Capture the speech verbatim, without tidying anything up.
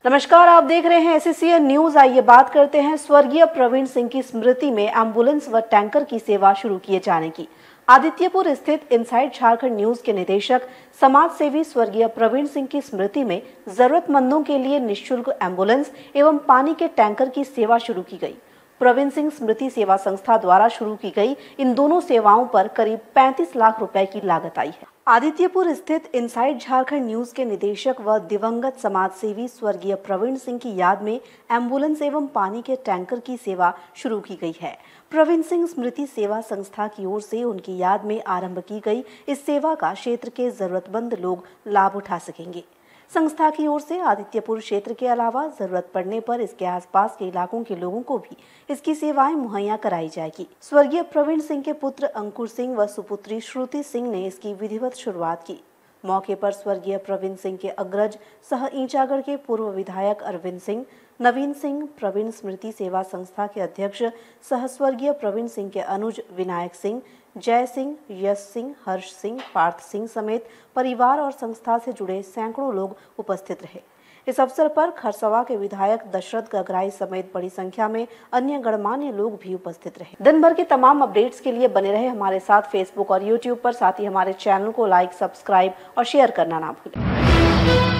नमस्कार, आप देख रहे हैं एससीएन न्यूज। आइए बात करते हैं स्वर्गीय प्रवीण सिंह की स्मृति में एम्बुलेंस व टैंकर की सेवा शुरू किए जाने की। आदित्यपुर स्थित इनसाइड झारखंड न्यूज के निदेशक समाज सेवी स्वर्गीय प्रवीण सिंह की स्मृति में जरूरतमंदों के लिए निःशुल्क एम्बुलेंस एवं पानी के टैंकर की सेवा शुरू की गई। प्रवीण सिंह स्मृति सेवा संस्था द्वारा शुरू की गई इन दोनों सेवाओं पर करीब पैंतीस लाख रुपए की लागत आई है। आदित्यपुर स्थित इनसाइड झारखंड न्यूज के निदेशक व दिवंगत समाज सेवी स्वर्गीय प्रवीण सिंह की याद में एम्बुलेंस एवं पानी के टैंकर की सेवा शुरू की गई है। प्रवीण सिंह स्मृति सेवा संस्था की ओर से उनकी याद में आरंभ की गई इस सेवा का क्षेत्र के जरूरतमंद लोग लाभ उठा सकेंगे। संस्था की ओर से आदित्यपुर क्षेत्र के अलावा जरूरत पड़ने पर इसके आसपास के इलाकों के लोगों को भी इसकी सेवाएं मुहैया कराई जाएगी। स्वर्गीय प्रवीण सिंह के पुत्र अंकुर सिंह व सुपुत्री श्रुति सिंह ने इसकी विधिवत शुरुआत की। मौके पर स्वर्गीय प्रवीण सिंह के अग्रज सह ईंचागढ़ के पूर्व विधायक अरविंद सिंह, नवीन सिंह, प्रवीण स्मृति सेवा संस्था के अध्यक्ष सह स्वर्गीय प्रवीण सिंह के अनुज विनायक सिंह, जय सिंह, यश सिंह, हर्ष सिंह, पार्थ सिंह समेत परिवार और संस्था से जुड़े सैकड़ों लोग उपस्थित रहे। इस अवसर पर खरसवा के विधायक दशरथ गगराई समेत बड़ी संख्या में अन्य गणमान्य लोग भी उपस्थित रहे। दिन भर के तमाम अपडेट्स के लिए बने रहे हमारे साथ फेसबुक और यूट्यूब पर। साथ ही हमारे चैनल को लाइक, सब्सक्राइब और शेयर करना ना भूलें।